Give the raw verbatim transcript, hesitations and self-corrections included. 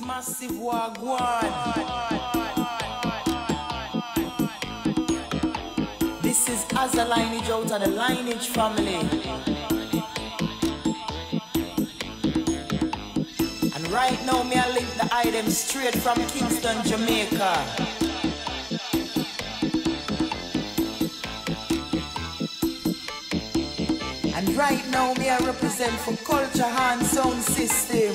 Massive Wagwan. This is as a lineage out of the lineage family. And right now me I link the item straight from Kingston, Jamaica. And right now me I represent for Culture Hand Sound System.